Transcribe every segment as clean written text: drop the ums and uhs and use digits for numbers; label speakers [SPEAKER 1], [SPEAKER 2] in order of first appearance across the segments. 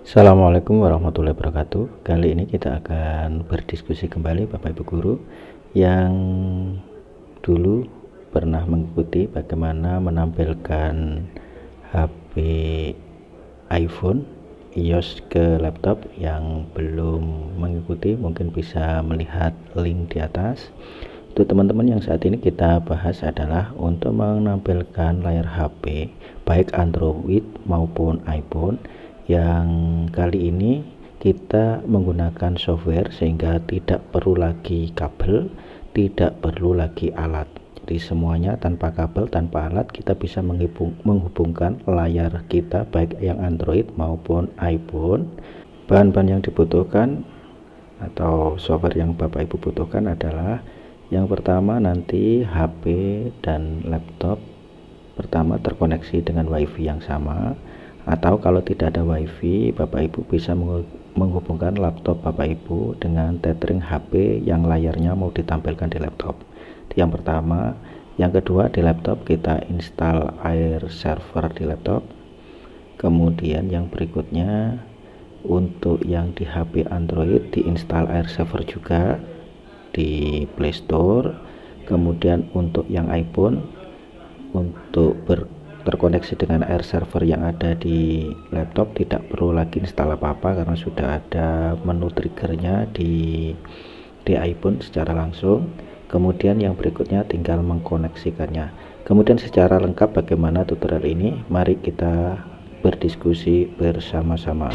[SPEAKER 1] Assalamualaikum warahmatullahi wabarakatuh. Kali ini kita akan berdiskusi kembali Bapak Ibu Guru yang dulu pernah mengikuti bagaimana menampilkan HP iPhone iOS ke laptop. Yang belum mengikuti mungkin bisa melihat link di atas. Untuk teman-teman yang saat ini kita bahas adalah untuk menampilkan layar HP baik Android maupun iPhone. Yang kali ini kita menggunakan software sehingga tidak perlu lagi kabel, tidak perlu lagi alat. Jadi semuanya tanpa kabel, tanpa alat, kita bisa menghubungkan layar kita baik yang Android maupun iPhone. Bahan-bahan yang dibutuhkan atau software yang Bapak Ibu butuhkan adalah yang pertama nanti HP dan laptop pertama terkoneksi dengan WiFi yang sama, atau kalau tidak ada WiFi, Bapak Ibu bisa menghubungkan laptop Bapak Ibu dengan tethering HP yang layarnya mau ditampilkan di laptop. Itu yang pertama. Yang kedua, di laptop kita install Air Server di laptop. Kemudian yang berikutnya, untuk yang di HP Android diinstal Air Server juga di Play Store. Kemudian untuk yang iPhone, untuk terkoneksi dengan Air Server yang ada di laptop tidak perlu lagi install apa-apa karena sudah ada menu triggernya di iPhone secara langsung. Kemudian yang berikutnya tinggal mengkoneksikannya. Kemudian secara lengkap bagaimana tutorial ini, mari kita berdiskusi bersama-sama.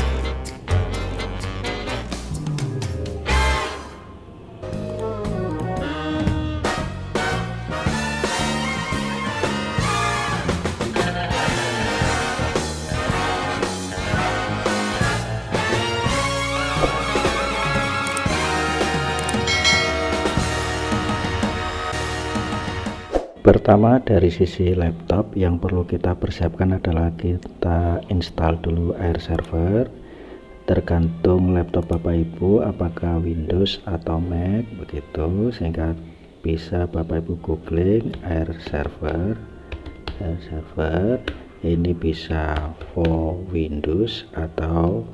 [SPEAKER 1] Pertama, dari sisi laptop yang perlu kita persiapkan adalah kita install dulu Air Server. Tergantung laptop Bapak Ibu apakah Windows atau Mac begitu, sehingga bisa Bapak Ibu googling Air Server. Air Server ini bisa for Windows atau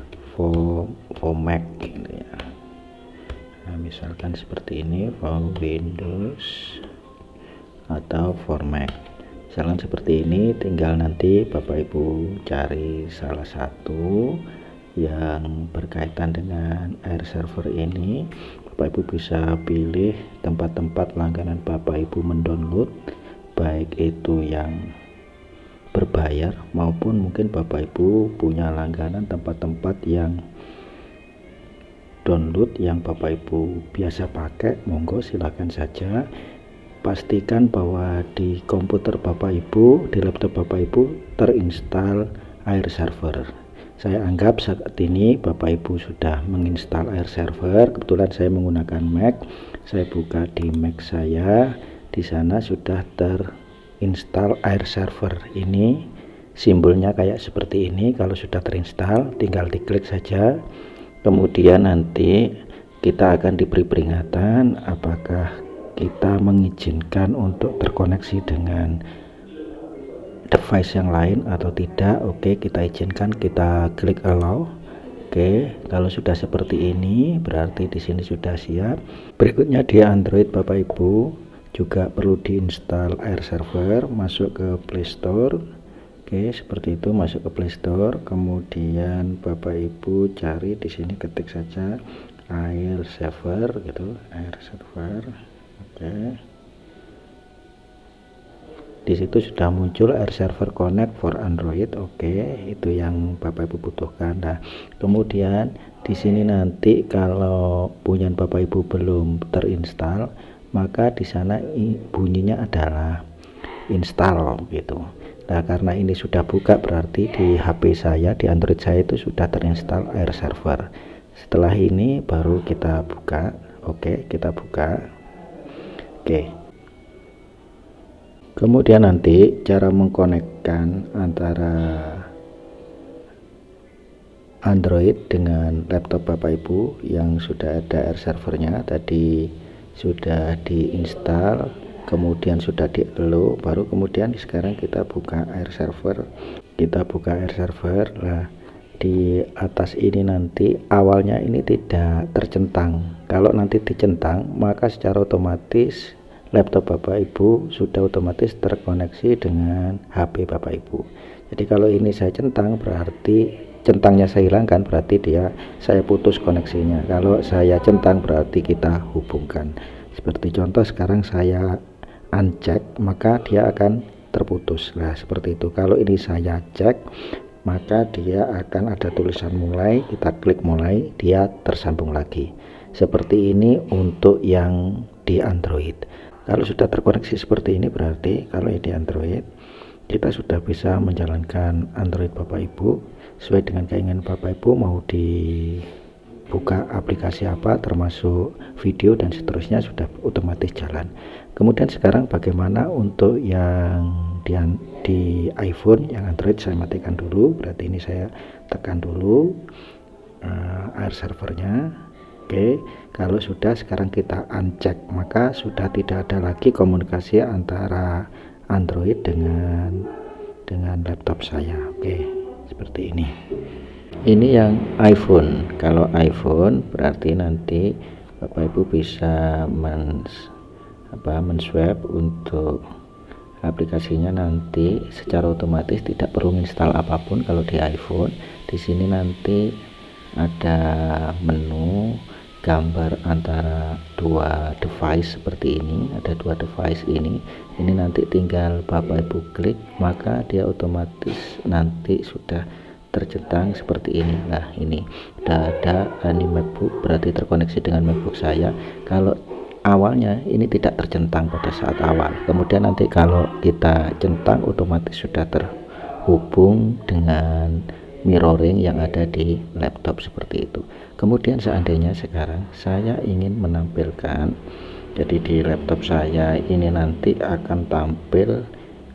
[SPEAKER 1] for Mac gitu ya. Nah, misalkan seperti ini, for Windows atau format. Misalkan seperti ini, tinggal nanti Bapak Ibu cari salah satu yang berkaitan dengan Air Server ini. Bapak Ibu bisa pilih tempat-tempat langganan Bapak Ibu mendownload, baik itu yang berbayar maupun mungkin Bapak Ibu punya langganan tempat-tempat yang download yang Bapak Ibu biasa pakai, monggo silakan saja. Pastikan bahwa di komputer Bapak Ibu, di laptop Bapak Ibu terinstall Air Server. Saya anggap saat ini Bapak Ibu sudah menginstal Air Server. Kebetulan saya menggunakan Mac. Saya buka di Mac saya. Di sana sudah terinstall Air Server. Ini simbolnya kayak seperti ini. Kalau sudah terinstall, tinggal diklik saja. Kemudian nanti kita akan diberi peringatan apakah kita mengizinkan untuk terkoneksi dengan device yang lain atau tidak. Oke, kita izinkan, kita klik allow. Oke, kalau sudah seperti ini berarti di sini sudah siap. Berikutnya di Android Bapak Ibu juga perlu diinstal Air Server, masuk ke Play Store. Oke, seperti itu, masuk ke Play Store. Kemudian Bapak Ibu cari di sini, ketik saja Air Server gitu, Air Server. Oke, di situ sudah muncul Air Server Connect for Android. Oke, itu yang Bapak Ibu butuhkan. Nah, kemudian di sini nanti kalau punya Bapak Ibu belum terinstall, maka di sana bunyinya adalah install gitu. Nah, karena ini sudah buka berarti di HP saya, di Android saya itu sudah terinstall Air Server. Setelah ini baru kita buka. Oke, kita buka. Oke. Kemudian nanti cara mengkonekkan antara Android dengan laptop Bapak Ibu yang sudah ada Air Servernya, tadi sudah diinstal, kemudian sudah di-allow, baru kemudian sekarang kita buka Air Server. Kita buka Air Server. Nah, di atas ini nanti awalnya ini tidak tercentang. Kalau nanti dicentang, maka secara otomatis laptop Bapak Ibu sudah otomatis terkoneksi dengan HP Bapak Ibu. Jadi kalau ini saya centang, berarti centangnya saya hilangkan, berarti saya putus koneksinya. Kalau saya centang, berarti kita hubungkan. Seperti contoh sekarang saya uncheck, maka dia akan terputus. Nah seperti itu. Kalau ini saya cek, maka dia akan ada tulisan mulai, kita klik mulai, dia tersambung lagi. Seperti ini untuk yang di Android. Kalau sudah terkoneksi seperti ini, berarti kalau di Android kita sudah bisa menjalankan Android Bapak Ibu sesuai dengan keinginan Bapak Ibu, mau dibuka aplikasi apa termasuk video dan seterusnya sudah otomatis jalan. Kemudian sekarang bagaimana untuk yang di iPhone, yang Android saya matikan dulu. Berarti ini saya tekan dulu air servernya. Oke, kalau sudah sekarang kita uncheck, maka sudah tidak ada lagi komunikasi antara Android dengan laptop saya. Oke, seperti ini. Ini yang iPhone. Kalau iPhone berarti nanti Bapak Ibu bisa men-swap untuk aplikasinya, nanti secara otomatis tidak perlu install apapun. Kalau di iPhone di sini nanti ada menu gambar antara dua device seperti ini, ada dua device ini nanti tinggal Bapak Ibu klik, maka dia otomatis nanti sudah tercentang seperti ini. Nah ini udah ada ini MacBook, berarti terkoneksi dengan MacBook saya. Kalau awalnya ini tidak tercentang pada saat awal, kemudian nanti kalau kita centang otomatis sudah terhubung dengan mirroring yang ada di laptop seperti itu. Kemudian seandainya sekarang saya ingin menampilkan, jadi di laptop saya ini nanti akan tampil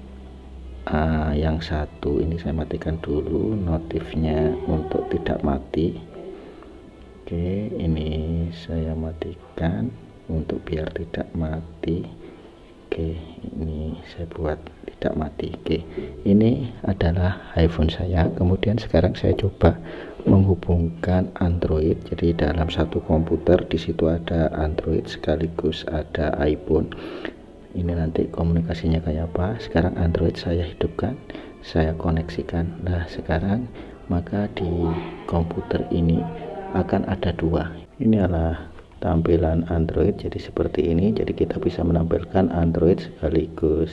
[SPEAKER 1] yang satu ini, saya matikan dulu notifnya untuk tidak mati. Oke, ini saya matikan untuk biar tidak mati. Oke, ini saya buat tidak mati. Oke, ini adalah iPhone saya. Kemudian sekarang saya coba menghubungkan Android. Jadi dalam satu komputer di situ ada Android sekaligus ada iPhone. Ini nanti komunikasinya kayak apa. Sekarang Android saya hidupkan, saya koneksikan. Nah sekarang maka di komputer ini akan ada dua. Ini adalah tampilan Android, jadi seperti ini. Jadi kita bisa menampilkan Android sekaligus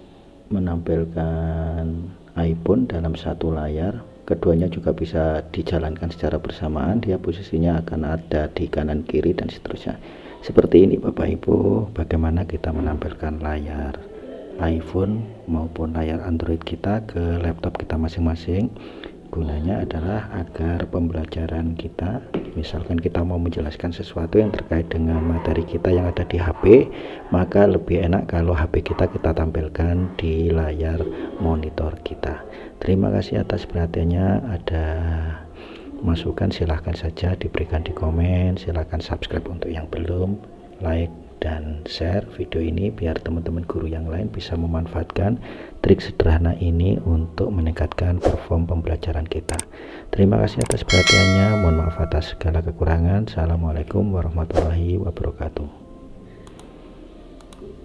[SPEAKER 1] menampilkan iPhone dalam satu layar. Keduanya juga bisa dijalankan secara bersamaan, dia posisinya akan ada di kanan kiri dan seterusnya. Seperti ini Bapak Ibu, bagaimana kita menampilkan layar iPhone maupun layar Android kita ke laptop kita masing-masing. Gunanya adalah agar pembelajaran kita, misalkan kita mau menjelaskan sesuatu yang terkait dengan materi kita yang ada di HP, maka lebih enak kalau HP kita tampilkan di layar monitor kita. Terima kasih atas perhatiannya. Ada masukan silahkan saja diberikan di komen, silahkan subscribe untuk yang belum, like dan share video ini biar teman-teman guru yang lain bisa memanfaatkan trik sederhana ini untuk meningkatkan perform pembelajaran kita. Terima kasih atas perhatiannya, mohon maaf atas segala kekurangan. Assalamualaikum warahmatullahi wabarakatuh.